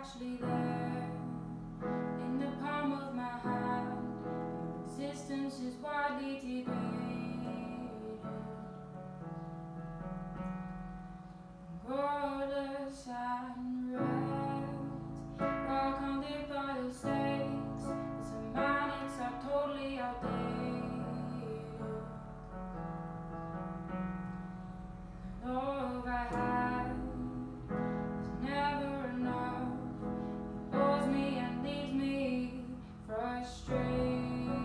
actually there, in the palm of my hand. Your existence is widely debated, godless and wrecked. I can't live by the stakes. It's a man, it's totally outdated. Love I had is never enough. It bores me and leaves me frustrated.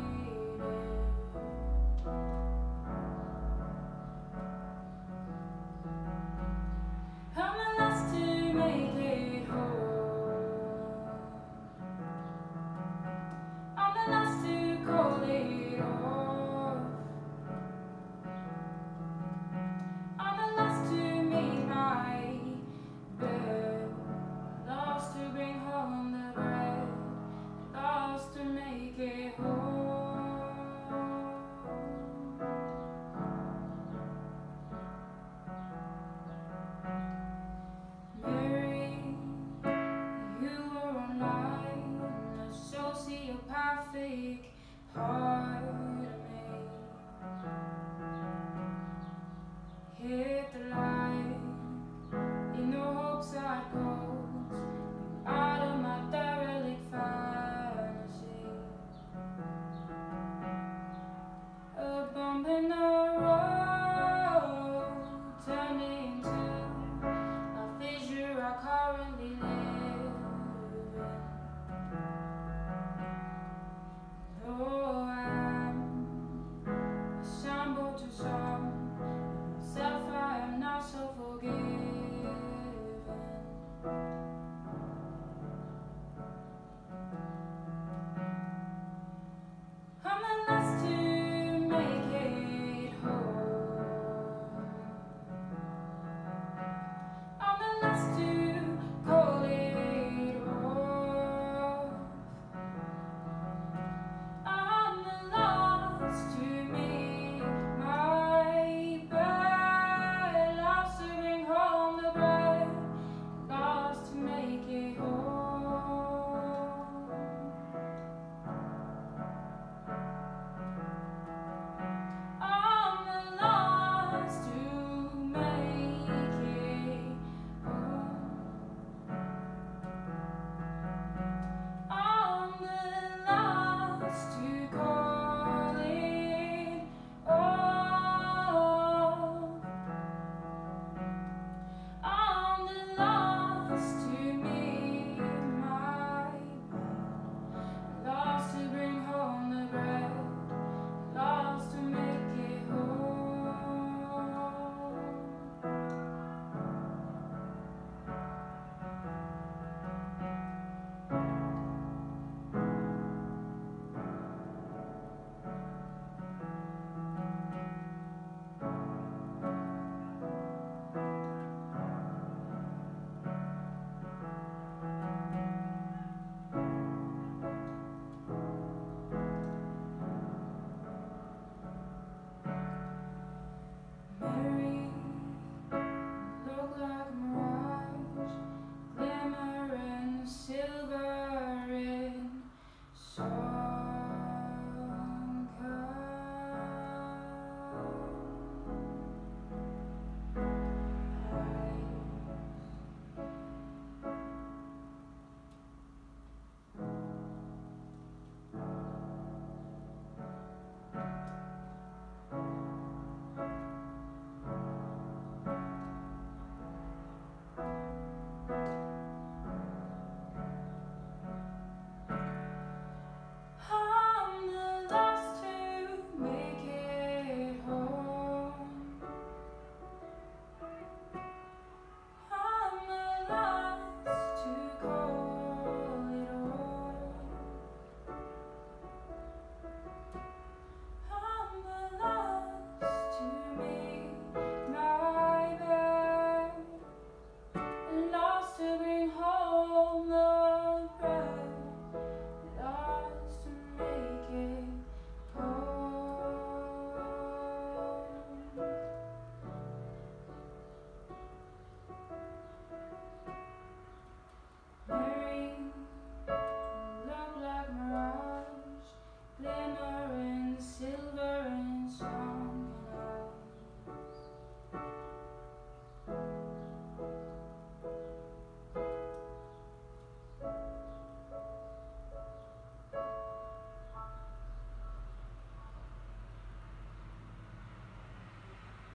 I'm the last to make it home. I'm the last to call it off. I'm the last to make my bed, last to bring home the bread, last to make it home. Mary, you were online, a sociopathic heart.